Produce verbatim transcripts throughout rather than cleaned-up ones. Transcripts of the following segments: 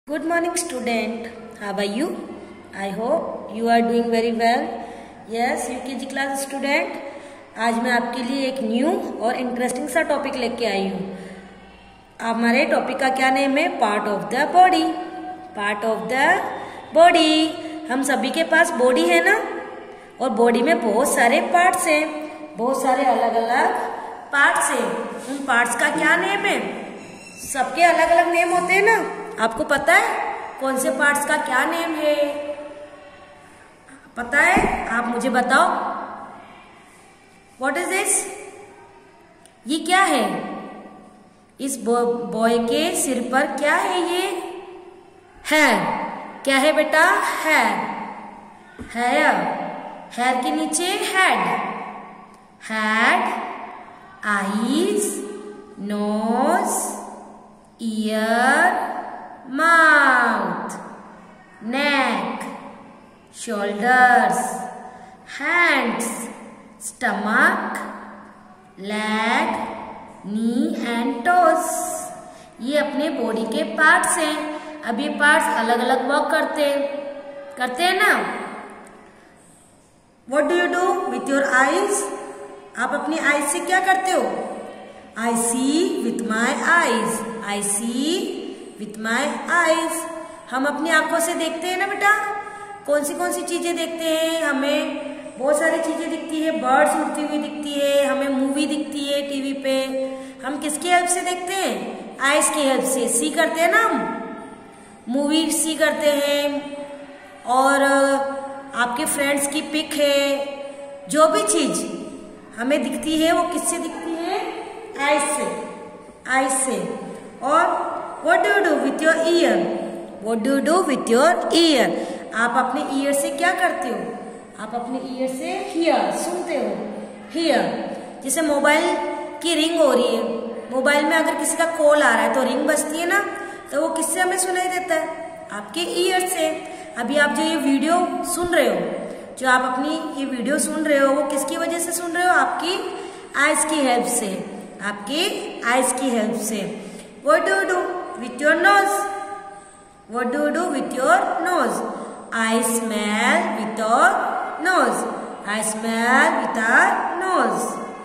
Good morning student, how are you? I hope you are doing very well. Yes, U K G class student, आज मैं आपके लिए एक new और interesting सा टॉपिक लेके आई हूँ। हमारे टॉपिक का क्या नेम है? Part of the body. Part of the body. हम सभी के पास बॉडी है ना, और बॉडी में बहुत सारे पार्ट्स हैं, बहुत सारे अलग अलग पार्ट्स हैं। उन पार्ट्स का क्या नेम है? सबके अलग अलग नेम होते हैं ना। आपको पता है कौन से पार्ट्स का क्या नेम है? पता है? आप मुझे बताओ। What is this? ये क्या है? इस बॉय के सिर पर क्या है? ये हेयर। क्या है बेटा? हेयर। हेयर। हेयर के नीचे head. Head, eyes, nose, ear, mouth, neck, shoulders, hands, stomach, leg, knee and toes। ये अपने बॉडी के पार्ट्स हैं। अब ये पार्ट्स अलग अलग वर्क करते हैं करते हैं ना। What do you do with your eyes? आप अपनी आईज से क्या करते हो? I see with my eyes. I see with my eyes। हम अपनी आंखों से देखते हैं ना बेटा। कौन सी कौन सी चीजें देखते हैं? हमें बहुत सारी चीजें दिखती है। बर्ड्स उड़ती हुई दिखती है, हमें मूवी दिखती है टीवी पे। हम किसकी हेल्प से देखते हैं? आईज की हेल्प से। सी करते हैं ना हम, मूवी सी करते हैं। और आपके फ्रेंड्स की पिक है, जो भी चीज हमें दिखती है वो किससे दिखती है? आईज से। आईज से। और What do you do with your ear? What do you do with your ear? आप अपने ईयर से क्या करते हो? आप अपने ईयर से hear, सुनते हो। hear। जैसे मोबाइल की रिंग हो रही है, मोबाइल में अगर किसी का कॉल आ रहा है तो रिंग बजती है ना, तो वो किससे हमें सुनाई देता है? आपके ईयर से। अभी आप जो ये वीडियो सुन रहे हो, जो आप अपनी ये वीडियो सुन रहे हो, वो किसकी वजह से सुन रहे हो? आपकी आईज की हेल्प से। आपकी आईज की हेल्प से। What do you do with your nose? What do you do with your nose? I smell with our nose. I smell with our nose.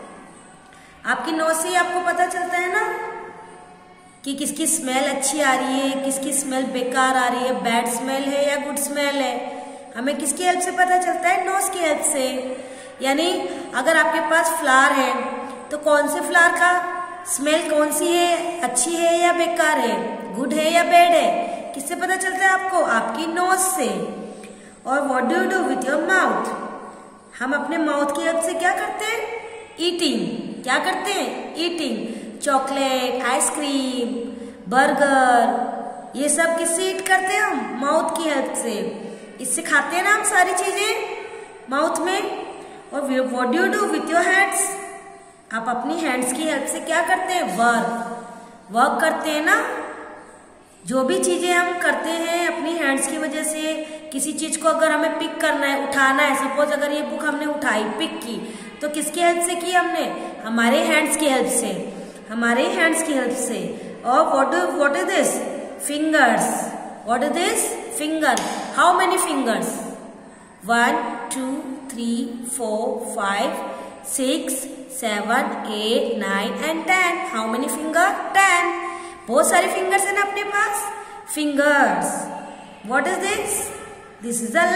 आपकी नोज से आपको पता चलता है ना कि किसकी स्मेल अच्छी आ रही है, किसकी स्मेल बेकार आ रही है, बैड स्मेल है या गुड स्मेल है। हमें किसकी हेल्प से पता चलता है? नोज की हेल्प से। यानी अगर आपके पास फ्लावर है तो कौन से फ्लावर का स्मेल कौन सी है? अच्छी है या बेकार है? गुड है या बैड है? किससे पता चलता है आपको? आपकी नोज से। और what do you do with your mouth? हम अपने माउथ की हेल्प से क्या करते हैं? ईटिंग। क्या करते हैं? ईटिंग। चॉकलेट, आइसक्रीम, बर्गर, ये सब किससे ईट करते हैं हम? माउथ की हेल्प से। इससे खाते हैं ना हम सारी चीजें माउथ में। और what do you do with your hands? आप अपनी हैंड्स की हेल्प से क्या करते हैं? वर्क। वर्क करते हैं ना। जो भी चीजें हम करते हैं अपनी हैंड्स की वजह से, किसी चीज को अगर हमें पिक करना है, उठाना है, सपोज अगर ये बुक हमने उठाई, पिक की, तो किसकी हेल्प से की हमने? हमारे हैंड्स की हेल्प से। हमारे हैंड्स की हेल्प से। और what do what is this? Fingers. What is this? Finger. How many fingers? One, two, three, four, five, six, seven, eight, nine and ten. How many finger? Ten. बहुत सारे fingers है ना अपने पास। Fingers. What is this? This is a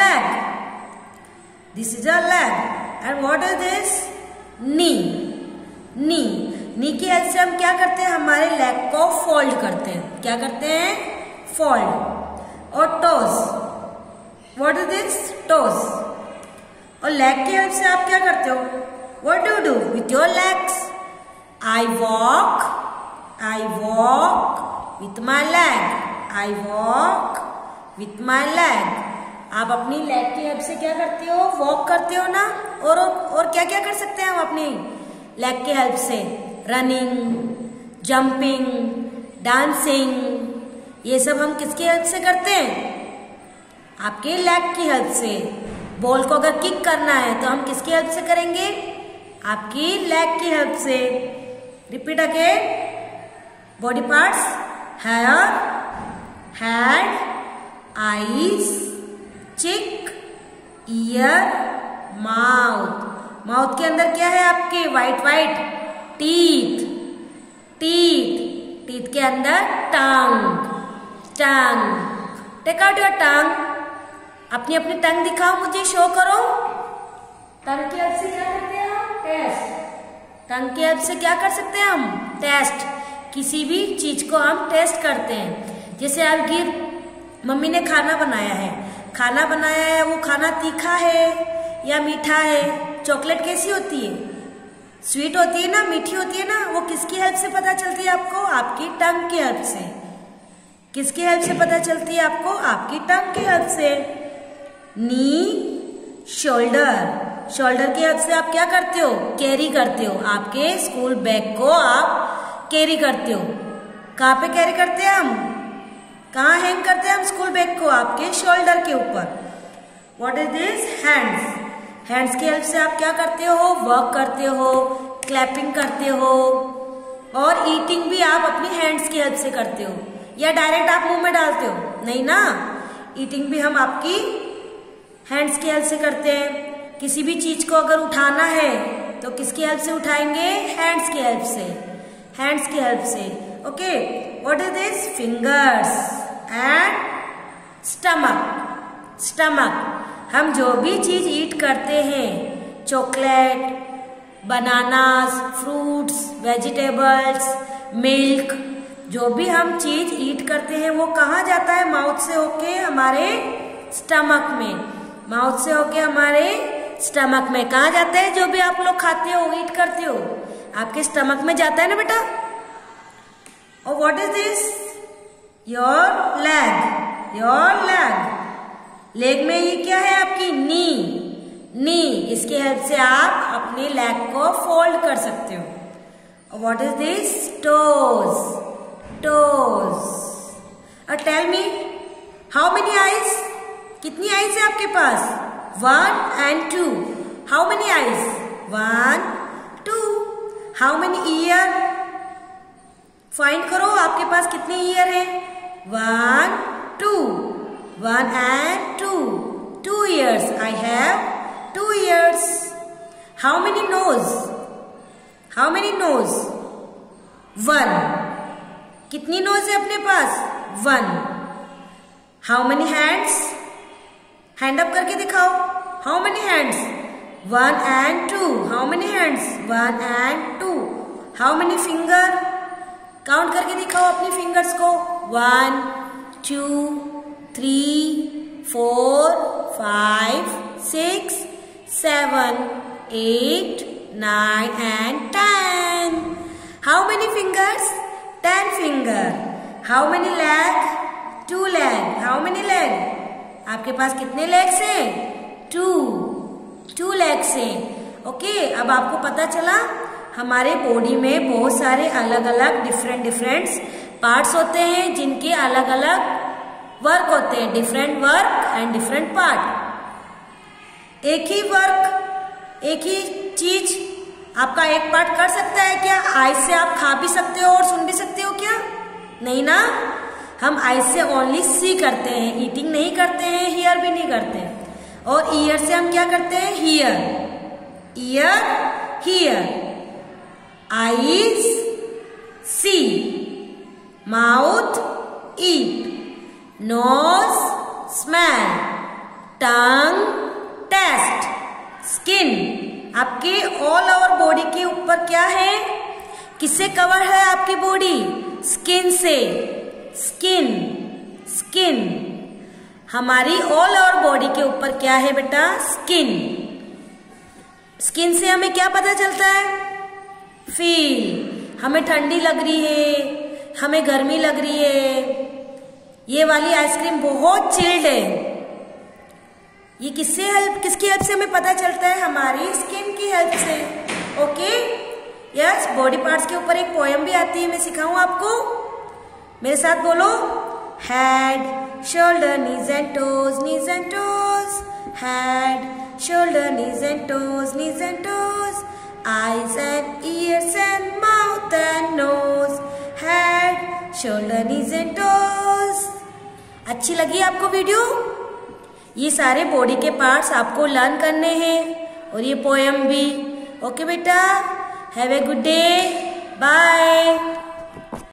leg. This is a leg. And what is this? Knee. Knee. Knee की help से हम क्या करते हैं? हमारे लेग को फोल्ड करते हैं। क्या करते हैं? फोल्ड। और toes. What is this? Toes. और लेग की हेल्प से आप क्या करते हो? What do you do with your legs? I walk. I walk with my leg. I walk with my leg. आप अपनी लेग की हेल्प से क्या करते हो? वॉक करते हो ना। और और क्या क्या कर सकते हैं हम अपनी लेग की हेल्प से? रनिंग, जंपिंग, डांसिंग, ये सब हम किसकी हेल्प से करते हैं? आपके लेग की हेल्प से। बॉल को अगर किक करना है तो हम किसकी हेल्प से करेंगे? आपकी लेग की हेल्प से। Repeat again. Body parts, hair, head, eyes, cheek, ear, mouth. Mouth के अंदर क्या है आपके? White white teeth, teeth, teeth के अंदर tongue, tongue. Take out your tongue. अपनी अपनी टंग दिखाओ, मुझे शो करो। टंग की हेल्प से क्या करते हैं हम? टेस्ट। टंग की हेल्प से क्या कर सकते हैं हम? टेस्ट। किसी भी चीज को हम टेस्ट करते हैं। जैसे आपकी मम्मी ने खाना बनाया है, खाना बनाया है, वो खाना तीखा है या मीठा है? चॉकलेट कैसी होती है? स्वीट होती है ना, मीठी होती है ना। वो किसकी हेल्प से पता चलती है आपको? आपकी टंग की हेल्प से। किसकी हेल्प से पता चलती है आपको? आपकी टंग की हेल्प से। नी, शोल्डर, शोल्डर की हेल्प से आप क्या करते हो? कैरी करते हो। आपके स्कूल बैग को आप कैरी करते हो। कहाँ पे कैरी करते हैं हम? कहाँ हैंग करते हैं हम स्कूल बैग को? आपके शोल्डर के ऊपर। What is this? Hands. Hands की हेल्प से आप क्या करते हो? वर्क करते हो, क्लैपिंग करते हो, और ईटिंग भी आप अपनी हैंड्स की हेल्प से करते हो। या डायरेक्ट आप मुंह में डालते हो? नहीं ना, ईटिंग भी हम आपकी हैंड्स की हेल्प से करते हैं। किसी भी चीज को अगर उठाना है तो किसकी हेल्प से उठाएंगे? हैंड्स की हेल्प से, हैंड्स की हेल्प से। Okay, what is this? Fingers and stomach. Stomach, हम जो भी चीज ईट करते हैं, chocolate, bananas, fruits, vegetables, milk, जो भी हम चीज ईट करते हैं वो कहाँ जाता है? माउथ से होके हमारे स्टमक में। माउथ से होके हमारे स्टमक में कहाँ जाता है? जो भी आप लोग खाते हो, ईट करते हो, आपके स्टमक में जाता है ना बेटा। और what is this? Your leg, your leg. Leg में ये क्या है आपकी? नी, नी। इसकी हेल्प से आप अपने लेग को फोल्ड कर सकते हो। और what is this? Toes, toes. और tell me, how many eyes? कितनी आईज है आपके पास? One and two. How many eyes? One, two. How many ear? Find करो, आपके पास कितने ईयर है? One, two. One and two, two ears. I have two ears. How many nose? How many nose? One. कितनी nose है अपने पास? One. How many hands? Hand up करके दिखाओ। How many hands? One and two. How many hands? One and two. How many finger? Count करके दिखाओ अपनी fingers को। One, two, three, four, five, six, seven, eight, nine and ten. How many fingers? Ten finger. How many leg? Two leg. How many leg? आपके पास कितने legs हैं? Two, two legs हैं। Okay, अब आपको पता चला हमारे बॉडी में बहुत सारे अलग अलग डिफरेंट डिफरेंट पार्ट्स होते हैं जिनके अलग अलग वर्क होते हैं। Different work and different part. एक ही वर्क, एक ही चीज आपका एक पार्ट कर सकता है क्या? आई से आप खा भी सकते हो और सुन भी सकते हो क्या? नहीं ना, हम आई से ओनली सी करते हैं, ईटिंग नहीं करते हैं, हियर भी नहीं करते हैं। और ईयर से हम क्या करते हैं? Hear, ear, hear. Eyes, see, mouth, eat, nose, smell, tongue, taste, skin. आपके ऑल ओवर बॉडी के ऊपर क्या है? किससे कवर है आपकी बॉडी? स्किन से। Skin, skin. हमारी ऑल ओवर बॉडी के ऊपर क्या है बेटा? स्किन। स्किन से हमें क्या पता चलता है? फील। हमें ठंडी लग रही है, हमें गर्मी लग रही है, ये वाली आइसक्रीम बहुत चिल्ड है। ये किससे हेल्प, किसकी हेल्प से हमें पता चलता है? हमारी स्किन की हेल्प से। Okay, yes. बॉडी पार्ट्स के ऊपर एक पोएम भी आती है, मैं सिखाऊं आपको। मेरे साथ बोलो। Head, shoulder, knees and toes, knees and toes. Head, shoulder, knees and toes, knees and toes. eyes and ears and mouth and nose, head, shoulder, knees and toes. अच्छी लगी आपको वीडियो? ये सारे बॉडी के पार्ट्स आपको learn करने हैं और ये पोएम भी। ओके बेटा, have a good day, bye.